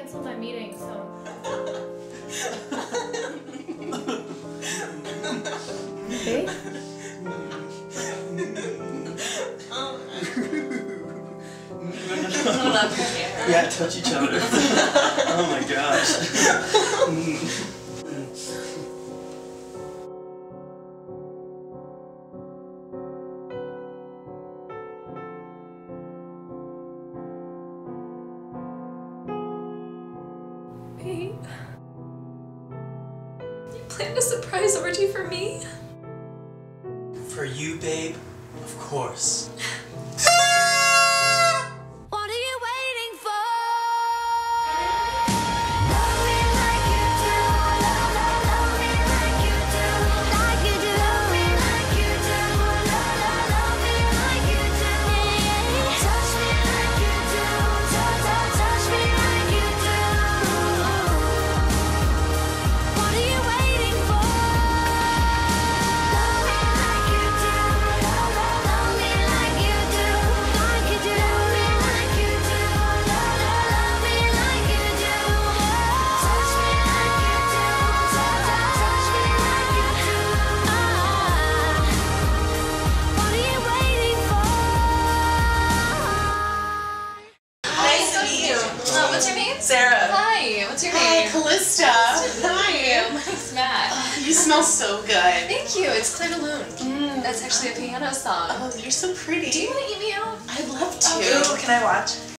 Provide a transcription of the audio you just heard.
canceled my meeting, so... Okay? Yeah, touch each other. Oh my gosh. Babe, you planned a surprise orgy for me? For you, babe? Of course. What are you waiting for? Sara. Hi, what's your name? Hi, Callista. Hi. My name's Matt. You smell so good. Thank you. It's Claire de Lune. That's actually a piano song. Oh, you're so pretty. Do you want to eat me out? I'd love to. Oh, can I watch?